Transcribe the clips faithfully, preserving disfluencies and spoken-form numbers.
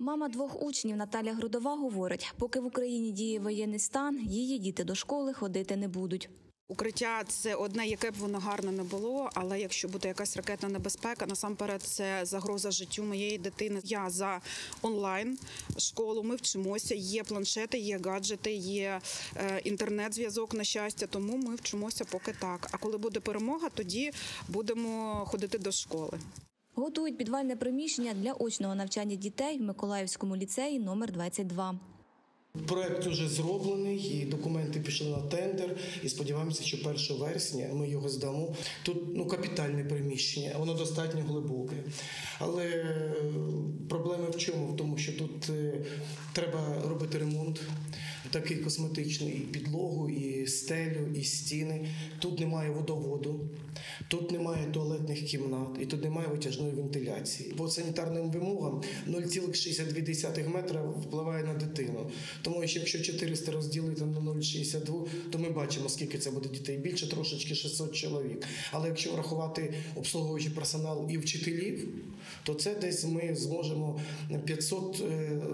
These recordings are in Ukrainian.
Мама двох учнів Наталя Грудова говорить, поки в Україні діє воєнний стан, її діти до школи ходити не будуть. Укриття – це одне, яке б воно гарне не було, але якщо буде якась ракетна небезпека, насамперед це загроза життю моєї дитини. Я за онлайн школу, ми вчимося, є планшети, є гаджети, є інтернет-зв'язок, на щастя, тому ми вчимося поки так. А коли буде перемога, тоді будемо ходити до школи. Готують підвальне приміщення для очного навчання дітей в Миколаївському ліцеї номер двадцять два. Проект вже зроблений, і документи пішли на тендер, і сподіваємося, що першого вересня ми його здамо. Тут ну, капітальне приміщення, воно достатньо глибоке. Але проблема в чому? В тому, що тут треба робити ремонт, такий косметичний, і підлогу, і стелю, і стіни. Тут немає водоводу, тут немає туалетних кімнат, і тут немає витяжної вентиляції. По санітарним вимогам нуль цілих шістдесят дві десятих метра впливає на дитину. Тому що якщо чотириста розділити на нуль цілих шістдесят дві, то ми бачимо, скільки це буде дітей. Більше трошечки шістсот чоловік. Але якщо врахувати обслуговуючий персонал і вчителів, то це десь ми зможемо п'ятсот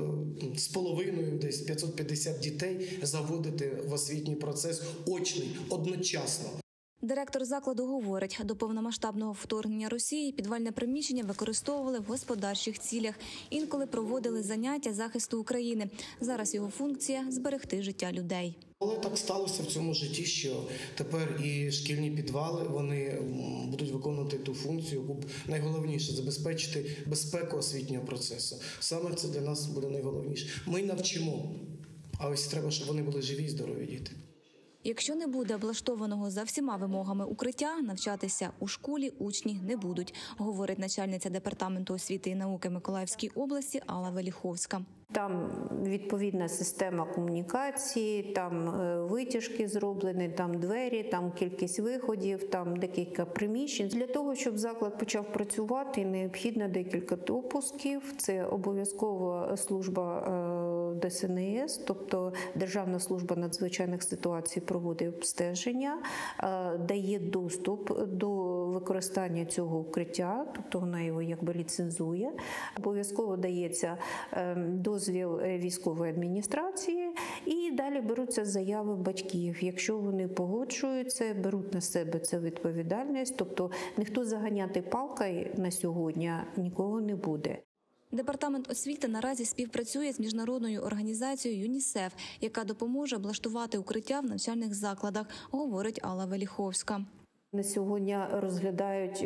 з половиною, десь п'ятсот п'ятдесят дітей заводити в освітній процес очний, одночасно. Директор закладу говорить, до повномасштабного вторгнення Росії підвальне приміщення використовували в господарчих цілях. Інколи проводили заняття захисту України. Зараз його функція – зберегти життя людей. Але так сталося в цьому житті, що тепер і шкільні підвали вони будуть виконувати ту функцію, яку найголовніше – забезпечити безпеку освітнього процесу. Саме це для нас буде найголовніше. Ми навчимо, а ось треба, щоб вони були живі і здорові діти. Якщо не буде облаштованого за всіма вимогами укриття, навчатися у школі учні не будуть, говорить начальниця департаменту освіти і науки Миколаївської області Алла Веліховська. Там відповідна система комунікації, там витяжки зроблені, там двері, там кількість виходів, там декілька приміщень. Для того, щоб заклад почав працювати, необхідно декілька допусків. Це обов'язкова служба Д С Н С, тобто Державна служба надзвичайних ситуацій проводить обстеження, дає доступ до використання цього укриття, тобто вона його якби ліцензує. Обов'язково дається дозвіл військової адміністрації і далі беруться заяви батьків. Якщо вони погоджуються, беруть на себе цю відповідальність, тобто ніхто заганяти палкою на сьогодні нікого не буде. Департамент освіти наразі співпрацює з міжнародною організацією ЮНІСЕФ, яка допоможе облаштувати укриття в навчальних закладах, говорить Алла Веліховська. На сьогодні розглядають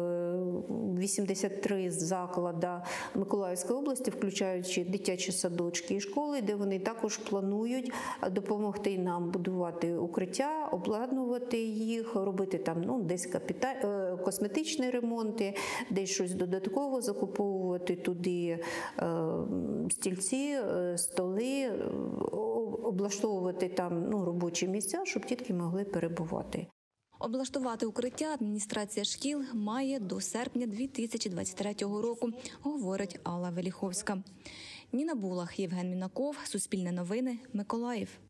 вісімдесят три заклади Миколаївської області, включаючи дитячі садочки і школи, де вони також планують допомогти нам будувати укриття, обладнувати їх, робити там ну, десь капіталь... косметичні ремонти, десь щось додатково закуповувати туди стільці, столи, облаштовувати там ну, робочі місця, щоб дітки могли перебувати. Облаштувати укриття адміністрація шкіл має до серпня дві тисячі двадцять третього року, говорить Алла Веліховська. Ніна Булах, Євген Мінаков, Суспільне новини, Миколаїв.